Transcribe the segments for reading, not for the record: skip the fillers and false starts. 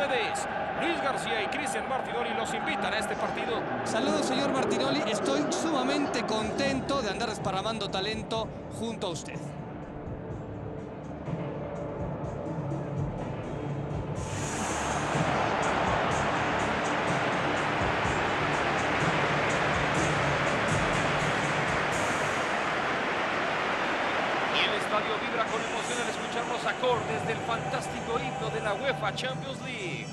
ustedes Luis García y Cristian Martinoli los invitan a este partido. Saludos, señor Martinoli. Estoy sumamente contento de andar desparramando talento junto a usted. El estadio vibra con emoción al escuchar los acordes del fantástico himno de la UEFA Champions League.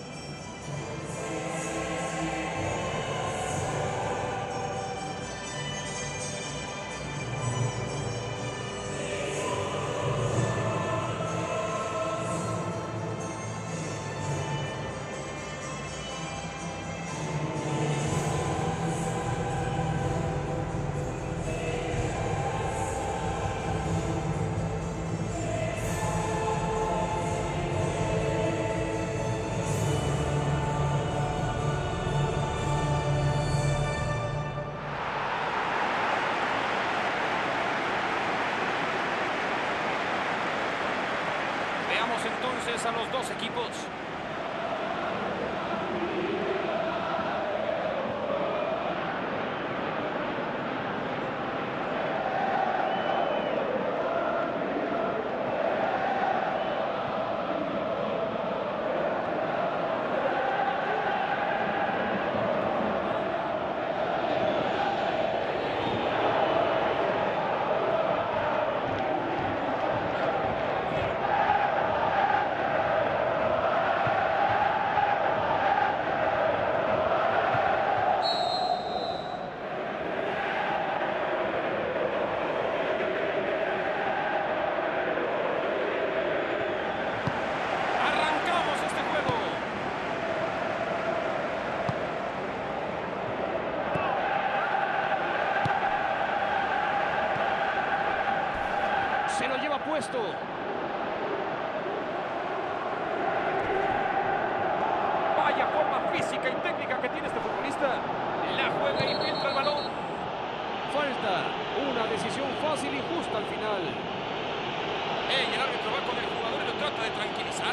Veamos entonces a los dos equipos. Se lo lleva puesto. Vaya forma física y técnica que tiene este futbolista. La juega y filtra el balón. Falta. Una decisión fácil y justa al final. El árbitro va con el jugador y lo trata de tranquilizar.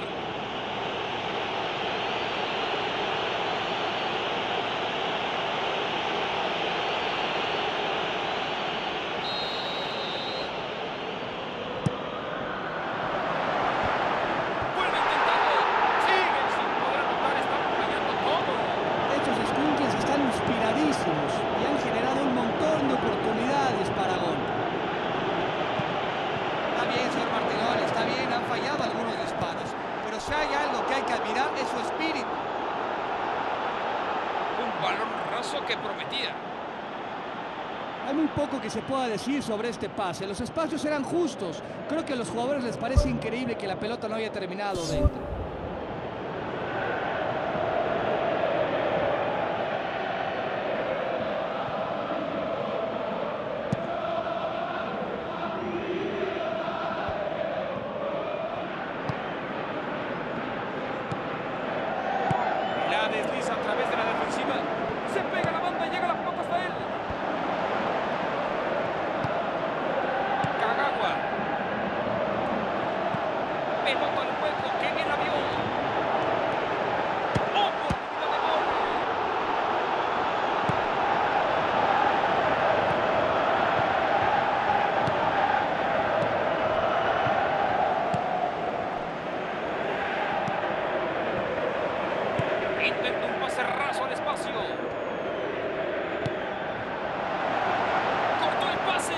Y han generado un montón de oportunidades para gol. Está bien, señor Martinoli, está bien, han fallado algunos disparos, pero si hay algo que hay que admirar es su espíritu. Un balón raso que prometía. Hay muy poco que se pueda decir sobre este pase. Los espacios eran justos. Creo que a los jugadores les parece increíble que la pelota no haya terminado dentro. Desliza a través de la defensiva. Se pega la banda y llega la pelota hasta él. Kagawa. Pelota al hueco. ¡Qué bien la vio! ¡Oportunidad de gol! Intenta un pase raso al espacio. Cortó el pase.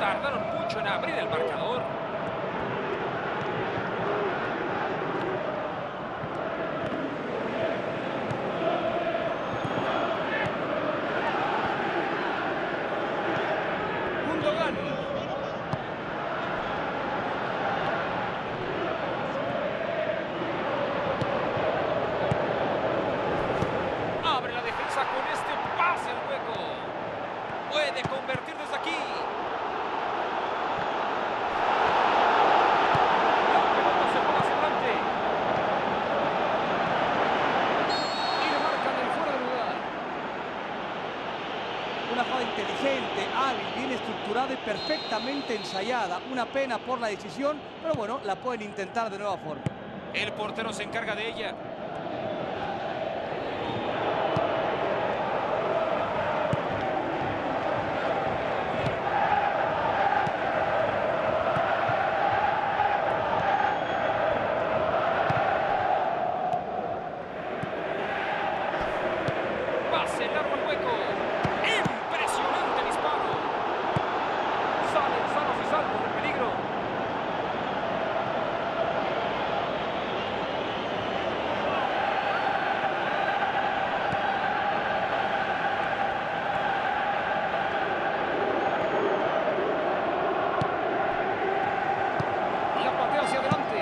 Tardaron mucho en abrir el marcador. Gundogan. Abre la defensa con este pase al hueco. Puede convertir desde aquí. La pelota se pone hacia adelante. Y le marcan el fuera de lugar. Una jugada inteligente, hábil, bien estructurada y perfectamente ensayada. Una pena por la decisión, pero bueno, la pueden intentar de nueva forma. El portero se encarga de ella. Pase largo al hueco. Impresionante disparo. Salen sanos y salvos del peligro. La patea hacia adelante.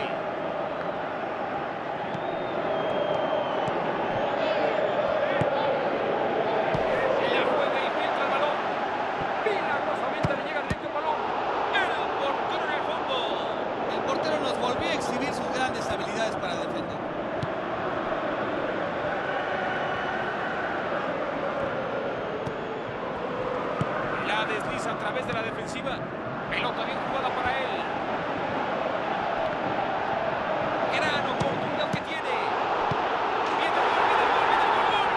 La juega y filtra el balón. Milagrosamente le llega directo el balón. El portero en el fondo. El portero nos volvió a exhibir sus grandes habilidades para defender. La desliza a través de la defensiva. Pelota bien jugada para él. Gran oportunidad que tiene. Viene el gol, viene el gol, viene el gol.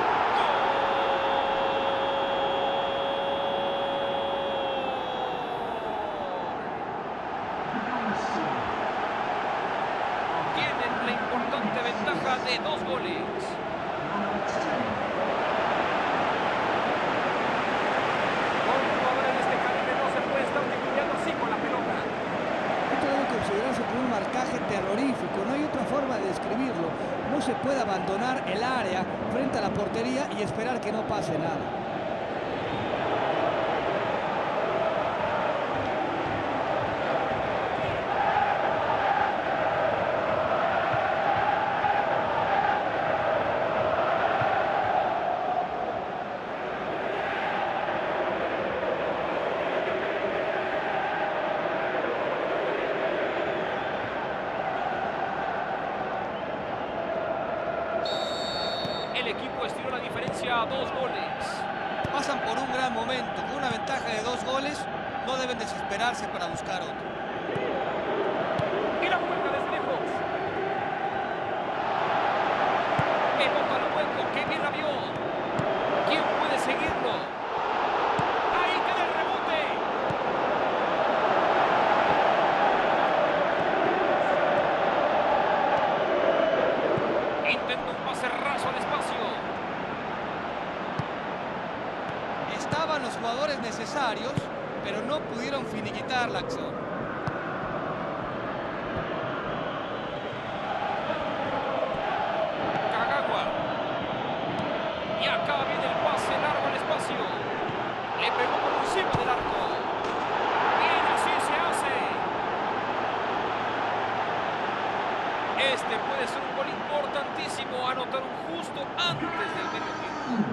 ¡Gol! Tienen la importante ventaja de 2 goles. Con un jugador en este calibre no se puede estar titubeando así con la pelota. Esto debe considerarse como un marcaje terrorífico, no hay otra forma de describirlo. No se puede abandonar el área frente a la portería y esperar que no pase nada. El equipo estiró la diferencia a 2 goles. Pasan por un gran momento, con una ventaja de 2 goles, no deben desesperarse para buscar otro. Y la juega desde lejos. Pelota al hueco, que bien la vio. ¿Quién puede seguirlo? Ahí queda el rebote. Intenta un pase raso al espacio. Estaban los jugadores necesarios, pero no pudieron finiquitar la acción. Kagawa. Y acá viene el pase largo al espacio. Le pegó por encima del arco. Bien, así se hace. Este puede ser un gol importantísimo. Anotaron justo antes del medio tiempo.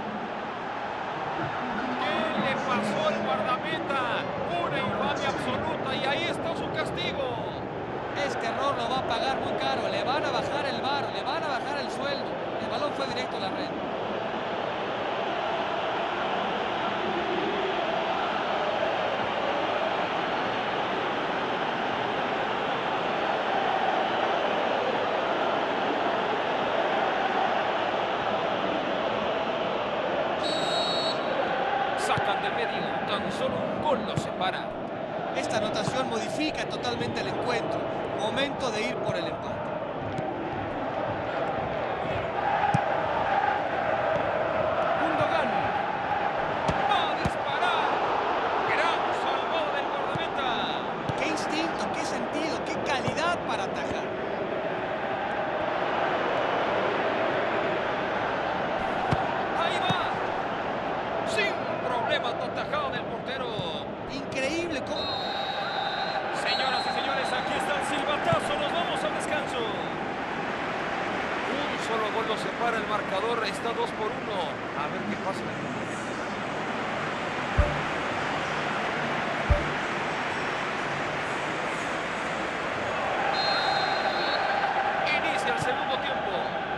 ¿Qué le pasó al guardameta? Una infamia absoluta y ahí está su castigo. Este error lo va a pagar muy caro, le van a bajar el VAR, le van a bajar el sueldo. El balón fue directo a la red. Sacan del medio, tan solo un gol los separa. Esta anotación modifica totalmente el encuentro. Momento de ir por el empate. Gundogan va a disparar. Gran salvado del tremendo tajado del portero. Increíble cómo... Señoras y señores, aquí está el silbatazo, nos vamos al descanso. Un solo gol lo separa el marcador, está 2-1. A ver qué pasa en el mundo. Inicia el segundo tiempo.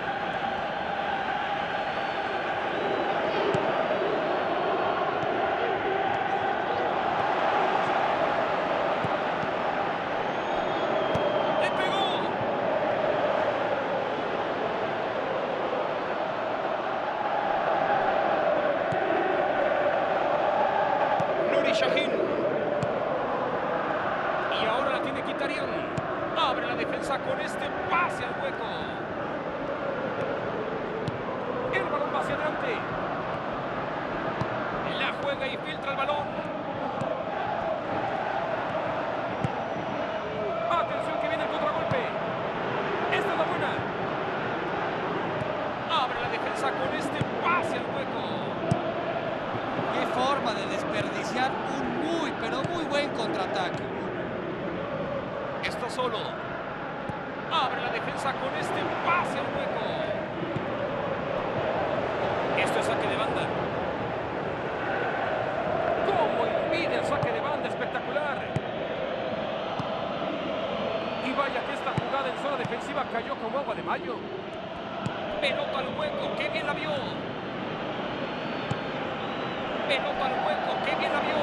Shahin. Y ahora la tiene Mkhitaryan. Abre la defensa con este pase al hueco. El balón va hacia adelante. La juega y filtra el balón. Atención que viene el contragolpe. Esta es la buena. Abre la defensa con este pase al hueco. Qué forma de desperdiciar un muy, pero muy buen contraataque. Está solo. Abre la defensa con este pase al hueco. Esto es saque de banda. ¿Cómo impide el saque de banda? Espectacular. Y vaya que esta jugada en zona defensiva cayó como agua de mayo. Pelota al hueco. ¡Qué bien la vio! Pelota al hueco, qué bien la vio.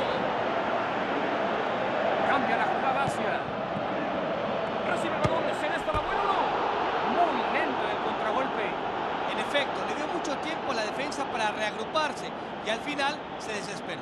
Cambia la jugada hacia. Recibe el balón, ¿se esta la buena o no? Muy lento el contragolpe. En efecto, le dio mucho tiempo a la defensa para reagruparse y al final se desesperó.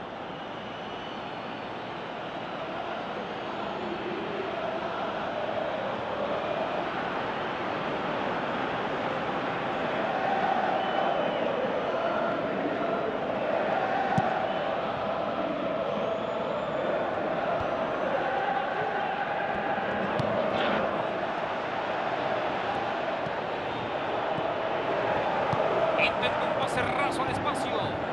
Intenta un pase raso al espacio.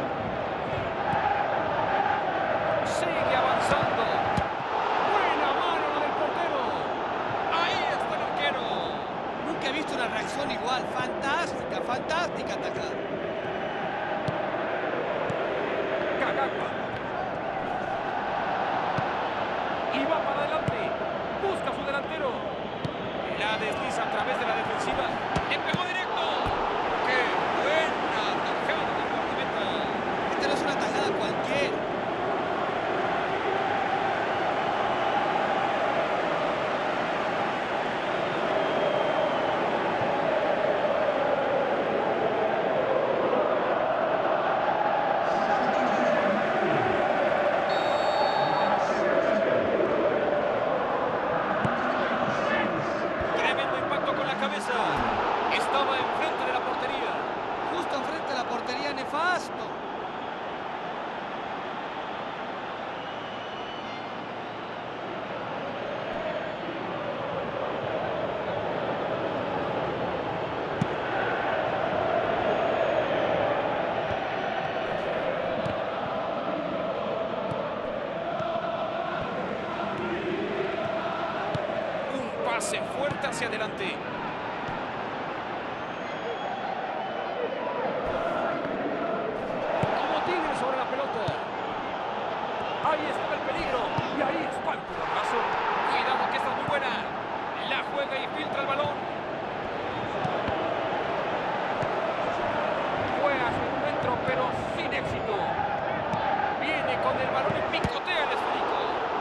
Sigue avanzando. Buena mano la del portero. Ahí está el arquero. Nunca he visto una reacción igual. Fantástica, fantástica atacada. Kagawa. Y va para adelante. Busca a su delantero. La desliza a través de la defensiva. Le pegó directo. ¡Qué buena tajada del guardameta! Esta no es una tajada cualquiera. Tremendo impacto con la cabeza. Estaba enfrente de la portería. Justo enfrente de la portería, nefasto. Un pase fuerte hacia adelante. Como tigre sobre la pelota. Ahí estaba el peligro. Y ahí espalda el brazo. Cuidado que esta es muy buena. La juega y filtra el balón. Fue a su encuentro, pero sin éxito. Viene con el balón y picotea el esférico.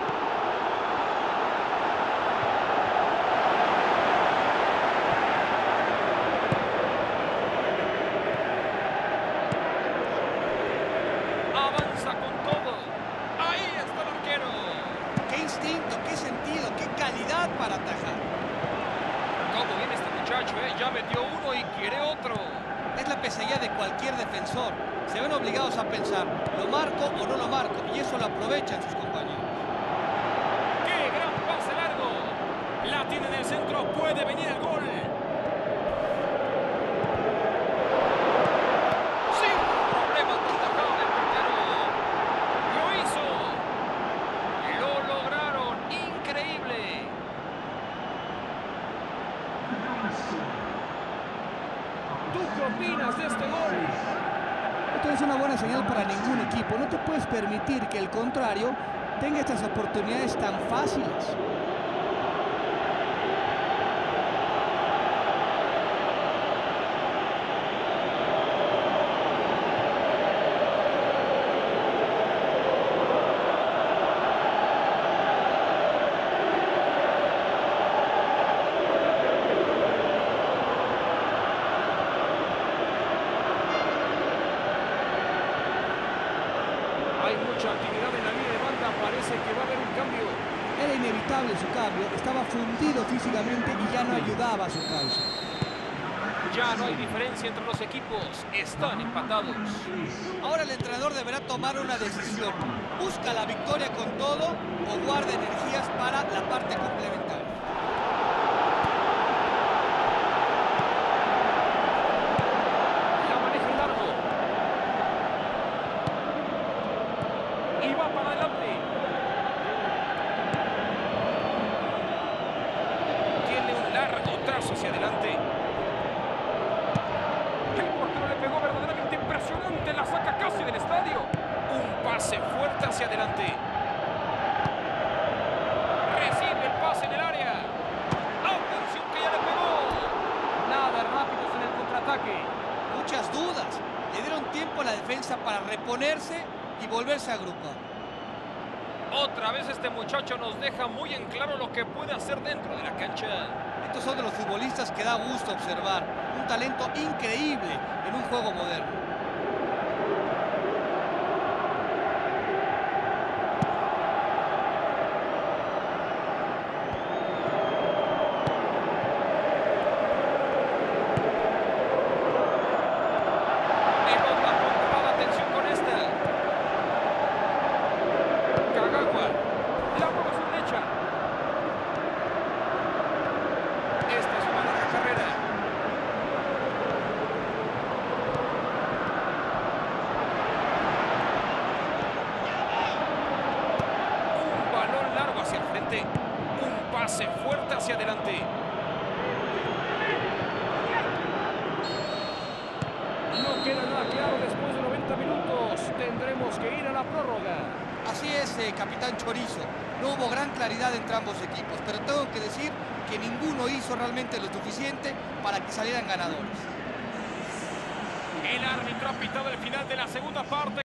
Avanza con todo. Ahí está el arquero. Qué instinto, qué sentido, qué calidad para atajar. ¿Cómo viene este muchacho, eh? Ya metió uno y quiere otro. Es la pesadilla de cualquier defensor. Se ven obligados a pensar, ¿lo marco o no lo marco? Y eso lo aprovechan sus compañeros. ¡Qué gran pase largo! La tiene en el centro, puede venir el gol. Sin problemas, atajado del portero. una buena señal para ningún equipo. No te puedes permitir que el contrario tenga estas oportunidades tan fáciles. Hay mucha actividad en la línea de banda, parece que va a haber un cambio. Era inevitable su cambio, estaba fundido físicamente y ya no ayudaba a su causa. Ya no hay diferencia entre los equipos, están empatados. Ahora el entrenador deberá tomar una decisión. ¿Busca la victoria con todo o guarda energías para la parte complementaria? La maneja en largo. Y va para adelante. Tiene un largo trazo hacia adelante. El portero le pegó verdaderamente impresionante. La saca casi del estadio. Un pase fuerte hacia adelante. Recibe el pase en el área. Atención que ya le pegó. Nada rápidos en el contraataque. Muchas dudas. Le dieron tiempo a la defensa para reponerse y volverse a agrupar. Otra vez este muchacho nos deja muy en claro lo que puede hacer dentro de la cancha. Estos son de los futbolistas que da gusto observar. Un talento increíble en un juego moderno. Un pase fuerte hacia adelante. No queda nada claro después de 90 minutos. Tendremos que ir a la prórroga. Así es, capitán Chorizo. No hubo gran claridad entre ambos equipos, pero tengo que decir que ninguno hizo realmente lo suficiente para que salieran ganadores. El árbitro ha pitado el final de la segunda parte.